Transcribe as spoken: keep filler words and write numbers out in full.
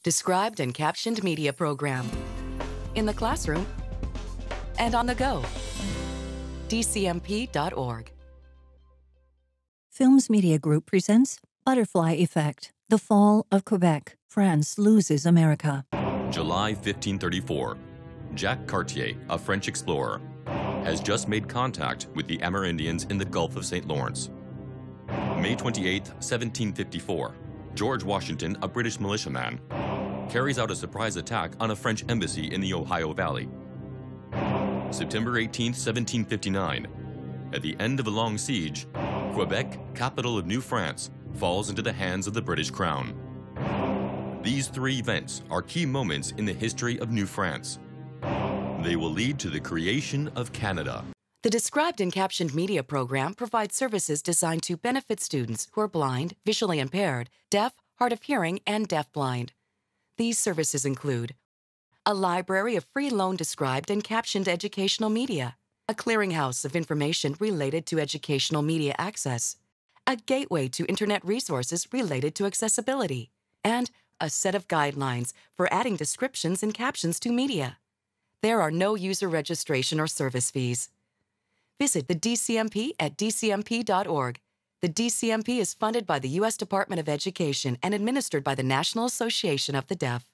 Described and captioned media program. In the classroom and on the go. D C M P dot org. Films Media Group presents Butterfly Effect, The Fall of Quebec. France loses America. July fifteen thirty-four. Jacques Cartier, a French explorer, has just made contact with the Amerindians in the Gulf of Saint Lawrence. May twenty-eighth, seventeen fifty-four. George Washington, a British militiaman, carries out a surprise attack on a French embassy in the Ohio Valley. September eighteenth, seventeen fifty-nine. At the end of a long siege, Quebec, capital of New France, falls into the hands of the British Crown. These three events are key moments in the history of New France. They will lead to the creation of Canada. The Described and Captioned Media program provides services designed to benefit students who are blind, visually impaired, deaf, hard of hearing, and deafblind. These services include a library of free loan described and captioned educational media, a clearinghouse of information related to educational media access, a gateway to internet resources related to accessibility, and a set of guidelines for adding descriptions and captions to media. There are no user registration or service fees. Visit the D C M P at D C M P dot org. The D C M P is funded by the U S Department of Education and administered by the National Association of the Deaf.